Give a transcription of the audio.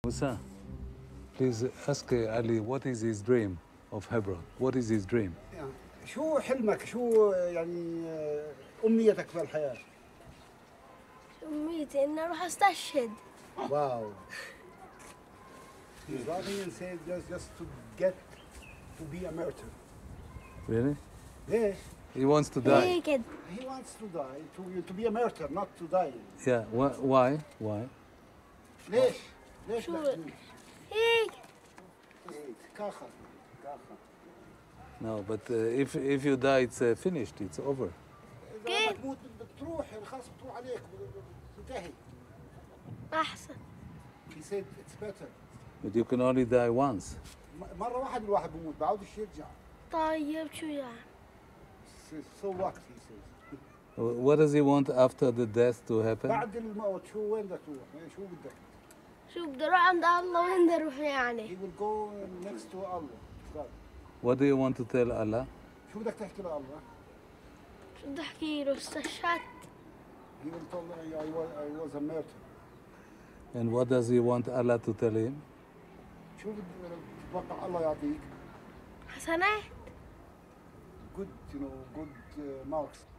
Musa, please ask Ali what is his dream of Hebron? What is his dream? شو حلمك؟ شو يعني أمنيتك في الحياة؟ أمنيتي إني أروح أستشهد. Wow. He's loving and said just to get to be a martyr. Really? ليش؟ He wants to die. هيك كده. He wants to die, to be a martyr, not to die. Yeah. Why? Why? ليش؟ ليش شو؟ محزون؟ هيك. كاخر. No, but if you die, it's finished. It's over. إذا بتموت بتروح يعني خلاص بتروح عليك بتنتهي. أحسن. He said it's better. But you can only die once. مرة واحد الواحد بموت بعودش يرجع. طيب شو يعني؟ So what? He says. What does he want after the death to happen? بعد الموت شو وين بدك تروح؟ شو بدك؟ شو بدي أروح عند الله وين بدي أروح يعني؟ He will go next to Allah. God. What do you want to tell Allah? شو بدك تحكي لله؟ شو بدي أحكي له؟ استشهدت. He will tell I was a martyr. And what does he want Allah to tell him? شو بتتوقع الله يعطيك؟ حسنات. Good, good marks.